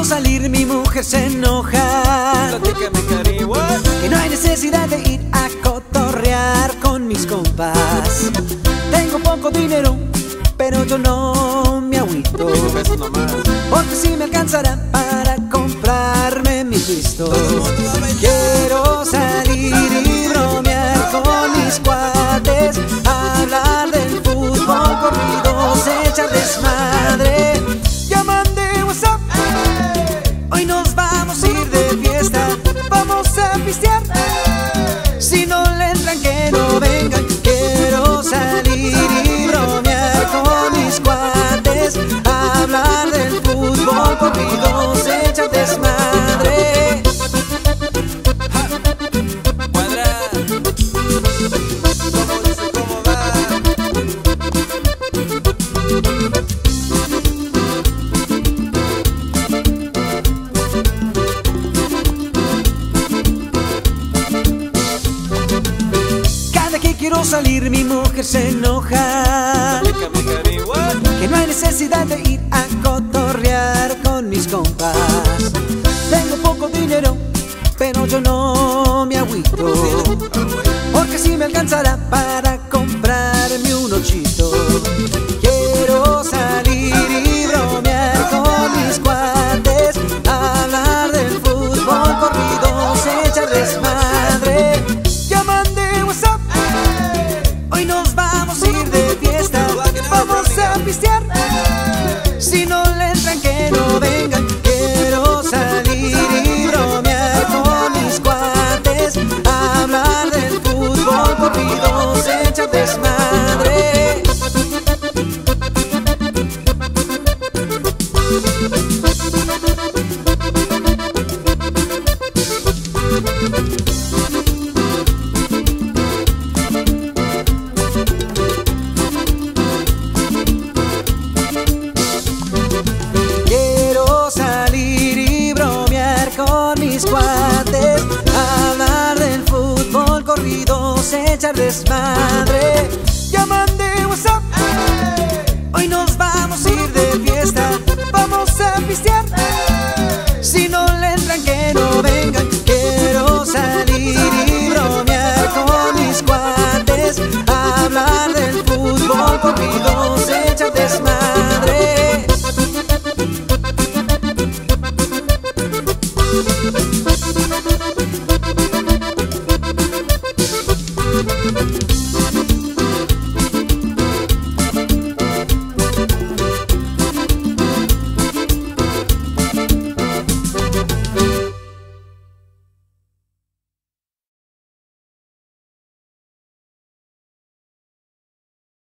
salir mi mujer se enoja. Platícame, cari, what? Que no hay necesidad de ir a cotorrear con mis compas. Tengo poco dinero, pero yo no me agüito, Besos nomás. porque si me alcanzará para comprarme mi pisto. Quiero salir y bromear con mis cuates, hablar del fútbol, corridos, echar desmadre. Ya mandé WhatsApp, hoy nos vamos a ir de fiesta, vamos a pistear. Si no le entran que no vengan. Quiero salir y bromear con mis cuates, hablar del fútbol, corridos, echar desmadre. Cuadra. ¿Cómo dice, cómo va? Cada que quiero salir mi mujer se enoja. Platícame, cari, what? Que no hay necesidad de ir a cotorrear con mis compas. Tengo poco dinero, pero yo no me agüito, porque si me alcanzará para comprarme un ochito. Quiero salir y bromear con mis cuates, hablar del fútbol, corridos, echar desmadre. Ya mandé WhatsApp, hoy nos vamos a ir de fiesta, vamos a pistear. Si no le entran que no vengan. Quiero salir y bromear con mis cuates, hablar del fútbol, corridos, echar desmadre. Quiero salir y bromear con mis cuates, hablar del fútbol, corridos, echar desmadre. Ya mandé WhatsApp, hoy nos vamos a ir de fiesta, vamos a pistear. Si no le entran que no vengan. Quiero salir y bromear con mis cuates, hablar del fútbol, corridos, echar desmadre.